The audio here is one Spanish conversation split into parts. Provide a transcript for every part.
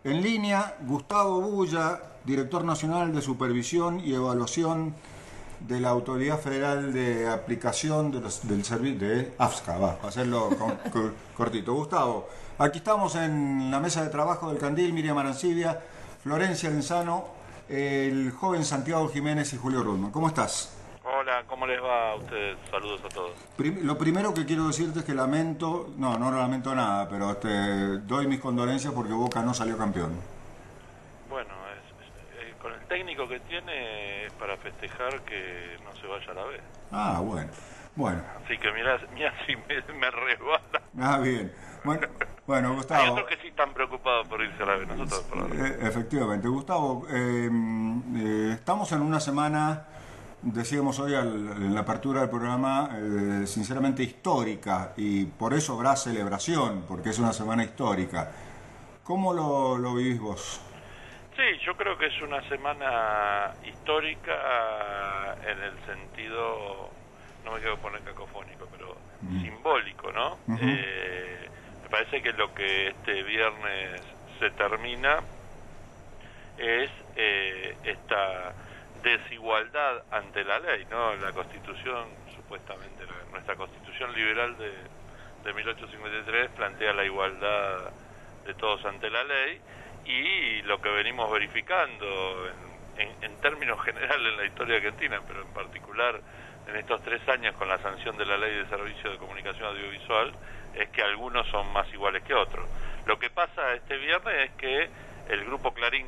En línea, Gustavo Bulla, director nacional de supervisión y evaluación de la Autoridad Federal de Aplicación del Servicio de AFSCA, para hacerlo cortito. Gustavo, aquí estamos en la mesa de trabajo del Candil, Miriam Arancibia, Florencia Lenzano, el joven Santiago Jiménez y Julio Rudman. ¿Cómo estás? Hola, ¿cómo les va a ustedes? Saludos a todos. Lo primero que quiero decirte es que lamento, no lamento nada, pero doy mis condolencias porque Boca no salió campeón. Bueno, con el técnico que tiene es para festejar que no se vaya a la B. Ah, bueno. Así que mirá si me resbala. Ah, bien. Bueno, Gustavo. Hay otros que sí están preocupados por irse a la B, nosotros por la B. Efectivamente. Gustavo, estamos en una semana, decíamos hoy en la apertura del programa, sinceramente histórica, y por eso habrá celebración, porque es una semana histórica. ¿Cómo lo vivís vos? Sí, yo creo que es una semana histórica en el sentido, no me quiero poner cacofónico, pero simbólico, ¿no? Me parece que lo que este viernes se termina es esta desigualdad ante la ley, ¿no? La Constitución, supuestamente, nuestra Constitución liberal de 1853 plantea la igualdad de todos ante la ley, y lo que venimos verificando en términos generales en la historia argentina, pero en particular en estos 3 años con la sanción de la Ley de Servicio de Comunicación Audiovisual, es que algunos son más iguales que otros. Lo que pasa este viernes es que el Grupo Clarín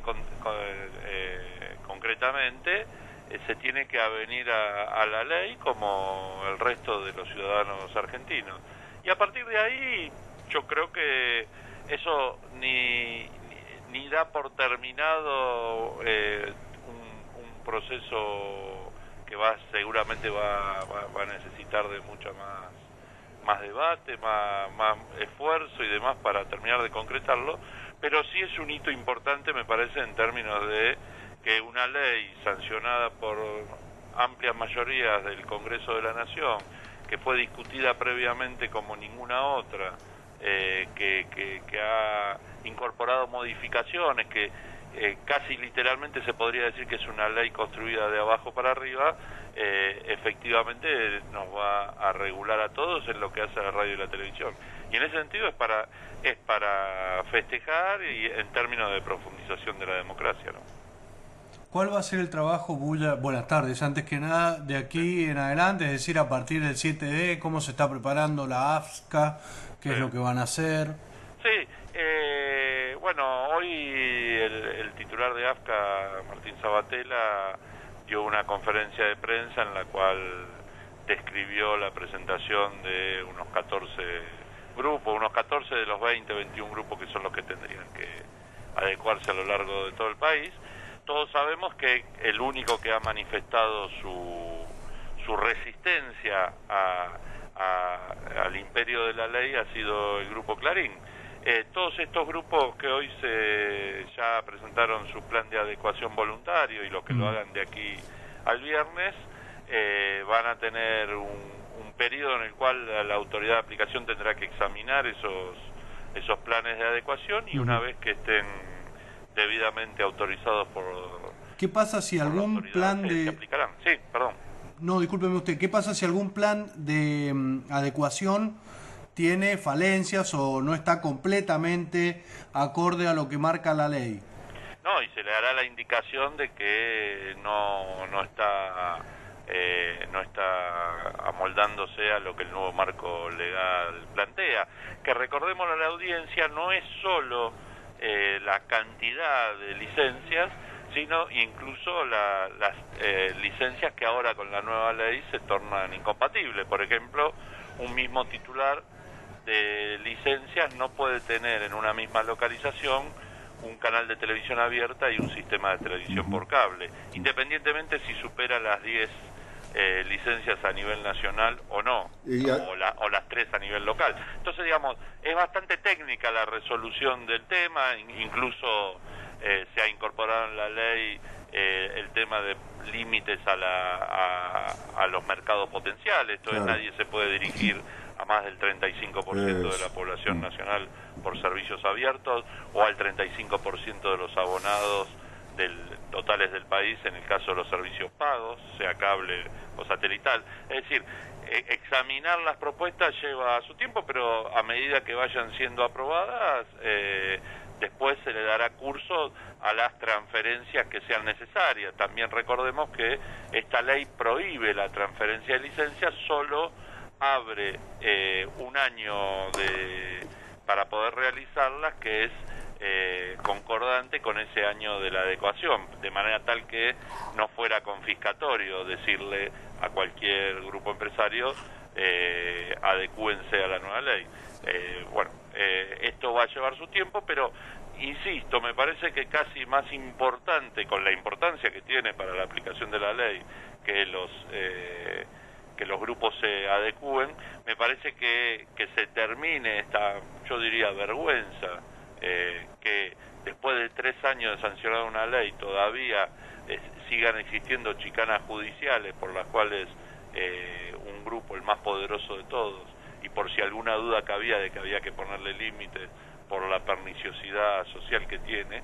concretamente se tiene que avenir a la ley como el resto de los ciudadanos argentinos. Y a partir de ahí yo creo que eso ni da por terminado un proceso que seguramente va a necesitar de mucho más debate, más esfuerzo y demás para terminar de concretarlo, pero sí es un hito importante, me parece, en términos de que una ley sancionada por amplias mayorías del Congreso de la Nación, que fue discutida previamente como ninguna otra, que ha incorporado modificaciones, que casi literalmente se podría decir que es una ley construida de abajo para arriba, efectivamente nos va a regular a todos en lo que hace a la radio y la televisión. Y en ese sentido es para festejar y en términos de profundización de la democracia, ¿no? ¿Cuál va a ser el trabajo, Bulla? Buenas tardes, antes que nada, de aquí en adelante, es decir, a partir del 7D, ¿cómo se está preparando la AFSCA? ¿Qué es lo que van a hacer? Sí, bueno, hoy el titular de AFSCA, Martín Sabatella, dio una conferencia de prensa en la cual describió la presentación de unos 14 grupos, unos 14 de los 21 grupos que son los que tendrían que adecuarse a lo largo de todo el país. Todos sabemos que el único que ha manifestado su resistencia al imperio de la ley ha sido el Grupo Clarín. Todos estos grupos que hoy ya presentaron su plan de adecuación voluntario, y los que lo hagan de aquí al viernes, van a tener un periodo en el cual la autoridad de aplicación tendrá que examinar esos planes de adecuación, y una vez que estén debidamente autorizados por... ¿Qué pasa si algún plan de... se aplicarán. Sí, perdón. No, discúlpeme usted. ¿Qué pasa si algún plan de adecuación tiene falencias o no está completamente acorde a lo que marca la ley? No, y se le dará la indicación de que no está amoldándose a lo que el nuevo marco legal plantea. Que recordemos a la audiencia, no es solo la cantidad de licencias, sino incluso las licencias que ahora con la nueva ley se tornan incompatibles. Por ejemplo, un mismo titular de licencias no puede tener en una misma localización un canal de televisión abierta y un sistema de televisión por cable, independientemente si supera las 10 licencias a nivel nacional o no, o las 3 a nivel local. Entonces, digamos, es bastante técnica la resolución del tema, incluso se ha incorporado en la ley el tema de límites a los mercados potenciales, entonces nadie se puede dirigir a más del 35% de la población nacional por servicios abiertos o al 35% de los abonados totales del país en el caso de los servicios pagos, sea cable o satelital. Es decir, examinar las propuestas lleva su tiempo, pero a medida que vayan siendo aprobadas, después se le dará curso a las transferencias que sean necesarias. También recordemos que esta ley prohíbe la transferencia de licencias, solo abre un año para poder realizarlas, que es concordante con ese año de la adecuación, de manera tal que no fuera confiscatorio decirle a cualquier grupo empresario adecúense a la nueva ley. Esto va a llevar su tiempo, pero insisto, me parece que casi más importante, con la importancia que tiene para la aplicación de la ley, que los grupos se adecúen, me parece que se termine esta, yo diría, vergüenza, que después de 3 años de sancionar una ley todavía sigan existiendo chicanas judiciales por las cuales un grupo, el más poderoso de todos, y por si alguna duda cabía de que había que ponerle límites por la perniciosidad social que tiene,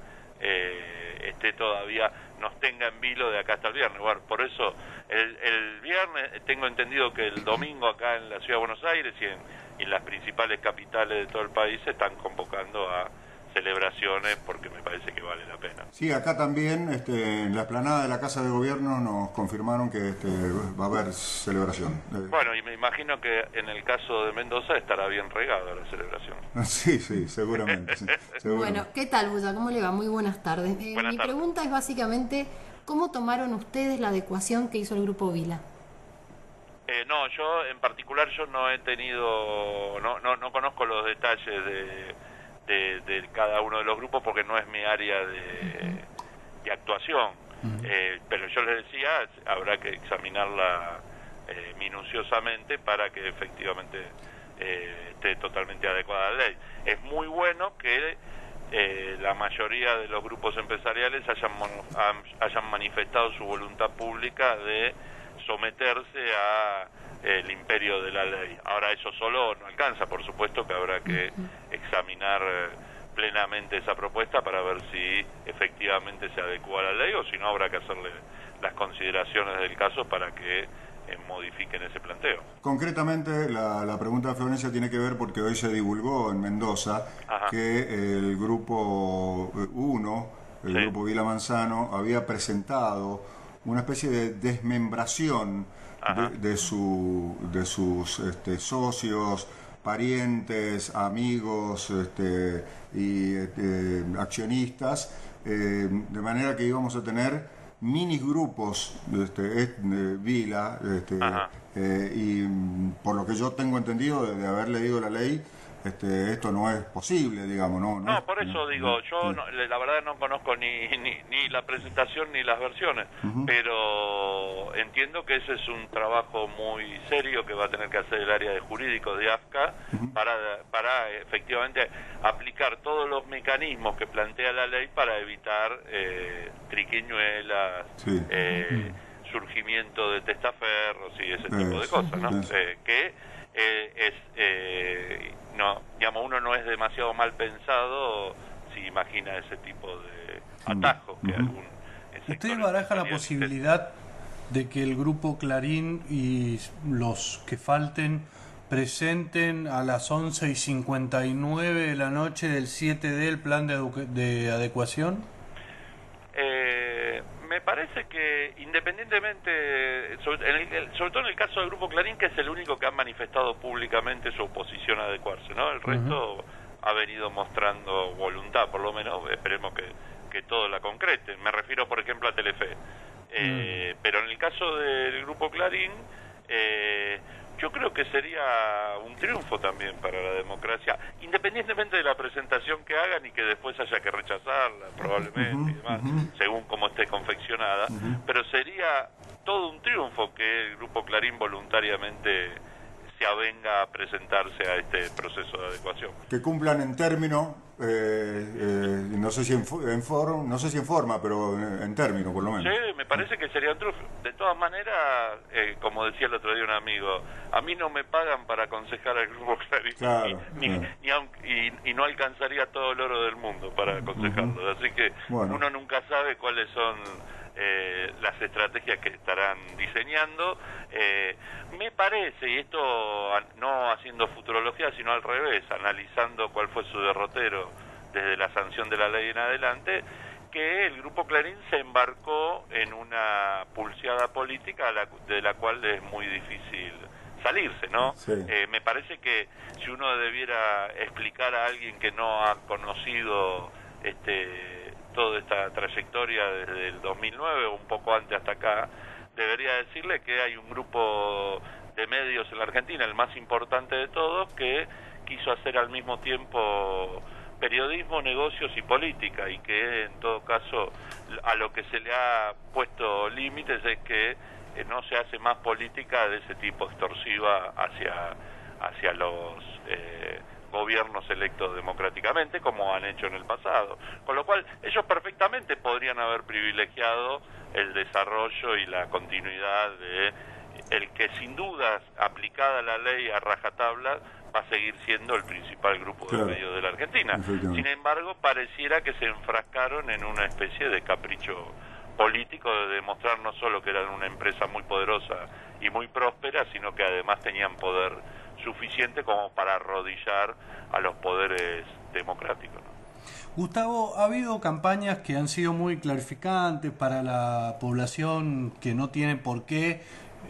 todavía nos tenga en vilo de acá hasta el viernes. Bueno, por eso el viernes, tengo entendido que el domingo acá en la Ciudad de Buenos Aires y en las principales capitales de todo el país se están convocando a celebraciones, porque me parece que vale la pena. Sí, acá también en la explanada de la Casa de Gobierno nos confirmaron que va a haber celebración. Bueno, y me imagino que en el caso de Mendoza estará bien regada la celebración. Sí, seguramente. Sí, seguramente. Bueno, ¿qué tal, Bulla? ¿Cómo le va? Muy buenas tardes. Buenas mi tardes. pregunta es básicamente, ¿cómo tomaron ustedes la adecuación que hizo el Grupo Vila? No, yo en particular no he tenido, no conozco los detalles de cada uno de los grupos, porque no es mi área de actuación. Pero yo les decía, habrá que examinarla minuciosamente para que efectivamente esté totalmente adecuada a la ley. Es muy bueno que la mayoría de los grupos empresariales hayan manifestado su voluntad pública de someterse a el imperio de la ley. Ahora, eso solo no alcanza, por supuesto que habrá que examinar plenamente esa propuesta para ver si efectivamente se adecua a la ley, o si no habrá que hacerle las consideraciones del caso para que modifiquen ese planteo. Concretamente, la pregunta de Florencia tiene que ver porque hoy se divulgó en Mendoza que el grupo 1, el grupo Vila Manzano, había presentado una especie de desmembración de sus socios, parientes, amigos y accionistas, de manera que íbamos a tener mini grupos Vila, y por lo que yo tengo entendido de haber leído la ley, esto no es posible, digamos, no, por eso digo, yo la verdad no conozco ni la presentación ni las versiones, pero entiendo que ese es un trabajo muy serio que va a tener que hacer el área de jurídicos de AFCA para efectivamente aplicar todos los mecanismos que plantea la ley para evitar triquiñuelas, surgimiento de testaferros y ese tipo de cosas, ¿no? Uno no es demasiado mal pensado si imagina ese tipo de atajos que algún sector. ¿Usted baraja la posibilidad de que el grupo Clarín y los que falten presenten a las 11:59 de la noche del 7D el plan de adecuación? Me parece que independientemente, sobre todo en el caso del Grupo Clarín, que es el único que ha manifestado públicamente su oposición a adecuarse, ¿no? El resto ha venido mostrando voluntad, por lo menos, esperemos que todo la concreten. Me refiero, por ejemplo, a Telefe. Pero en el caso del Grupo Clarín, yo creo que sería un triunfo también para la democracia, independientemente de la presentación que hagan y que después haya que rechazarla probablemente y demás, según cómo esté confeccionada, pero sería todo un triunfo que el Grupo Clarín voluntariamente se avenga a presentarse a este proceso de adecuación. Que cumplan en término no sé si no sé si en forma, pero en términos, por lo menos. Sí, me parece que sería un triunfo. De todas maneras, como decía el otro día un amigo, a mí no me pagan para aconsejar al Grupo Clarín, Claro, y no alcanzaría todo el oro del mundo para aconsejarlo. Así que uno nunca sabe cuáles son las estrategias que estarán diseñando. Me parece, y esto no haciendo futurología, sino al revés, analizando cuál fue su derrotero desde la sanción de la ley en adelante, que el Grupo Clarín se embarcó en una pulseada política de la cual es muy difícil salirse, ¿no? Sí. Me parece que si uno debiera explicar a alguien que no ha conocido toda esta trayectoria desde el 2009 o un poco antes hasta acá, debería decirle que hay un grupo de medios en la Argentina, el más importante de todos, que quiso hacer al mismo tiempo periodismo, negocios y política, y que en todo caso a lo que se le ha puesto límites es que no se hace más política de ese tipo extorsiva hacia los gobiernos electos democráticamente, como han hecho en el pasado. Con lo cual, ellos perfectamente podrían haber privilegiado el desarrollo y la continuidad de el que, sin dudas, aplicada la ley a rajatabla, va a seguir siendo el principal grupo de medios de la Argentina. Sin embargo, pareciera que se enfrascaron en una especie de capricho político de demostrar no solo que eran una empresa muy poderosa y muy próspera, sino que además tenían poder suficiente como para arrodillar a los poderes democráticos, ¿no? Gustavo, ha habido campañas que han sido muy clarificantes para la población que no tiene por qué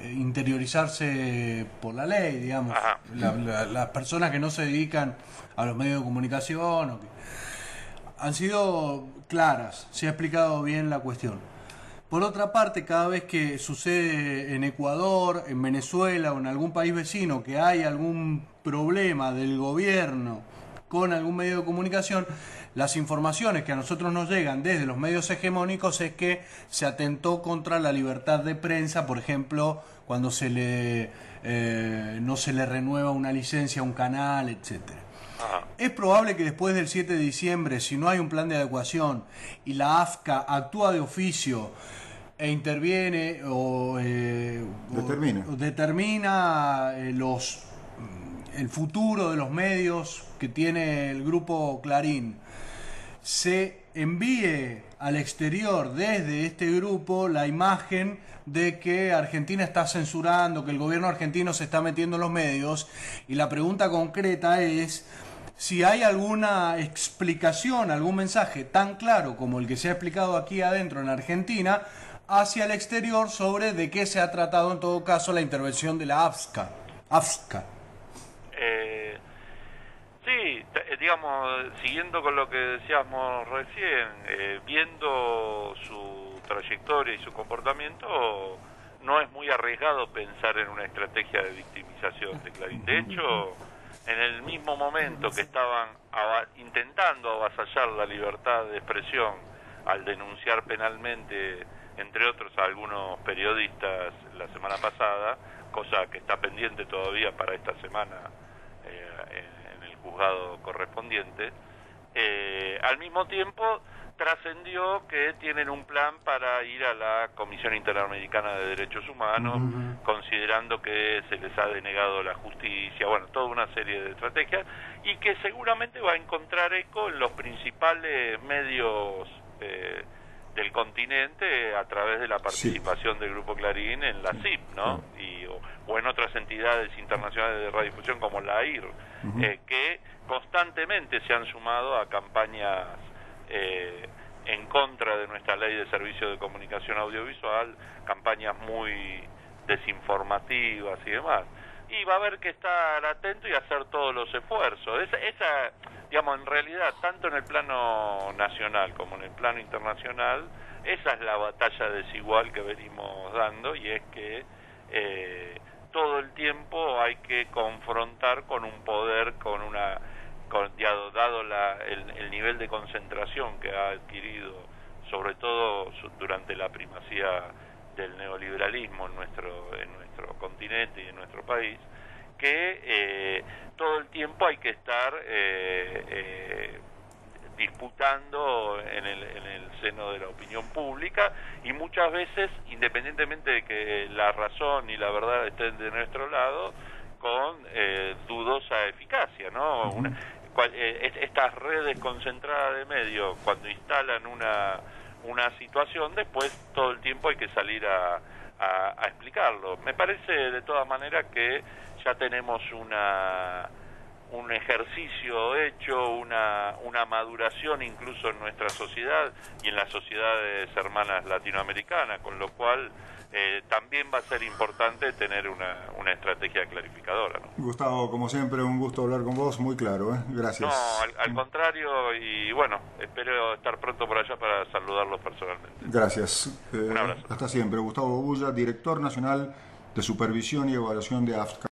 interiorizarse por la ley, digamos. Las personas que no se dedican a los medios de comunicación han sido claras, se ha explicado bien la cuestión. Por otra parte, cada vez que sucede en Ecuador, en Venezuela o en algún país vecino que hay algún problema del gobierno con algún medio de comunicación, las informaciones que a nosotros nos llegan desde los medios hegemónicos es que se atentó contra la libertad de prensa, por ejemplo, cuando no se le renueva una licencia a un canal, etcétera. Es probable que después del 7 de diciembre, si no hay un plan de adecuación y la AFCA actúa de oficio e interviene o determina el futuro de los medios que tiene el Grupo Clarín, se envíe al exterior desde este grupo la imagen de que Argentina está censurando, que el gobierno argentino se está metiendo en los medios, y la pregunta concreta es si hay alguna explicación, algún mensaje tan claro como el que se ha explicado aquí adentro en Argentina hacia el exterior sobre de qué se ha tratado en todo caso la intervención de la AFSCA. Sí, digamos, siguiendo con lo que decíamos recién, viendo su trayectoria y su comportamiento, no es muy arriesgado pensar en una estrategia de victimización de Clarín. De hecho, en el mismo momento que estaban intentando avasallar la libertad de expresión al denunciar penalmente, entre otros, a algunos periodistas la semana pasada, cosa que está pendiente todavía para esta semana en el juzgado correspondiente, al mismo tiempo trascendió que tienen un plan para ir a la Comisión Interamericana de Derechos Humanos, considerando que se les ha denegado la justicia, bueno, toda una serie de estrategias, y que seguramente va a encontrar eco en los principales medios del continente a través de la participación del Grupo Clarín en la CIP, ¿no? O en otras entidades internacionales de radiodifusión como la AIR, que constantemente se han sumado a campañas en contra de nuestra ley de servicio de comunicación audiovisual, campañas muy desinformativas y demás. Y va a haber que estar atento y hacer todos los esfuerzos. Esa, digamos, en realidad, tanto en el plano nacional como en el plano internacional, esa es la batalla desigual que venimos dando, y es que todo el tiempo hay que confrontar con un poder, dado el nivel de concentración que ha adquirido, sobre todo durante la primacía del neoliberalismo en nuestro continente y en nuestro país, que todo el tiempo hay que estar disputando en el seno de la opinión pública, y muchas veces, independientemente de que la razón y la verdad estén de nuestro lado, con dudosa eficacia, ¿no? Estas redes concentradas de medios, cuando instalan una situación, después todo el tiempo hay que salir a explicarlo. Me parece de todas maneras que ya tenemos un ejercicio hecho, una maduración incluso en nuestra sociedad y en las sociedades hermanas latinoamericanas, con lo cual también va a ser importante tener una estrategia clarificadora, ¿no? Gustavo, como siempre, un gusto hablar con vos, muy claro, ¿eh? Gracias. No, al contrario, y bueno, espero estar pronto por allá para saludarlos personalmente. Gracias. Un abrazo. Hasta siempre. Gustavo Bobulla, director nacional de Supervisión y Evaluación de AFSCA.